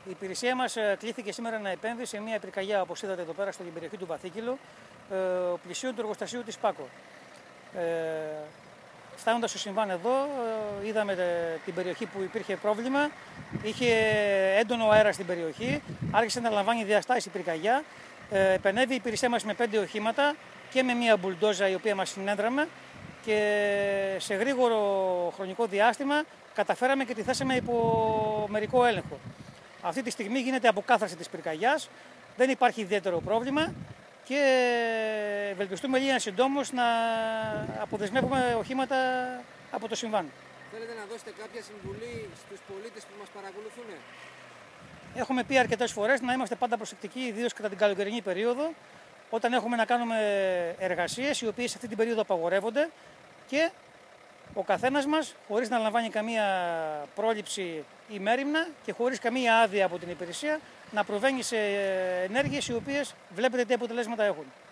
Η υπηρεσία μας κλήθηκε σήμερα να επέμβει σε μια πυρκαγιά, όπως είδατε εδώ πέρα, στην περιοχή του Βαθύκηλλου, πλησίον του εργοστασίου της ΠΑΚΟ. Φτάνοντας στο συμβάν εδώ, είδαμε την περιοχή που υπήρχε πρόβλημα. Είχε έντονο αέρα στην περιοχή, άρχισε να λαμβάνει διαστάσεις η πυρκαγιά. Επενέβη η υπηρεσία μας με 5 οχήματα και με μια μπουλντόζα η οποία μας συνέδραμε και σε γρήγορο χρονικό διάστημα καταφέραμε και τη θέσαμε υπό μερικό έλεγχο. Αυτή τη στιγμή γίνεται αποκάθαρση της πυρκαγιάς, δεν υπάρχει ιδιαίτερο πρόβλημα και ευελπιστούμε λίγα συντόμως να αποδεσμεύουμε οχήματα από το συμβάν. Θέλετε να δώσετε κάποια συμβουλή στους πολίτες που μας παρακολουθούν? Έχουμε πει αρκετές φορές να είμαστε πάντα προσεκτικοί, ιδίως κατά την καλοκαιρινή περίοδο, όταν έχουμε να κάνουμε εργασίες οι οποίες σε αυτή την περίοδο απαγορεύονται και ο καθένας μας, χωρίς να λαμβάνει καμία πρόληψη ή μέριμνα και χωρίς καμία άδεια από την υπηρεσία, να προβαίνει σε ενέργειες οι οποίες βλέπετε τι αποτελέσματα έχουν.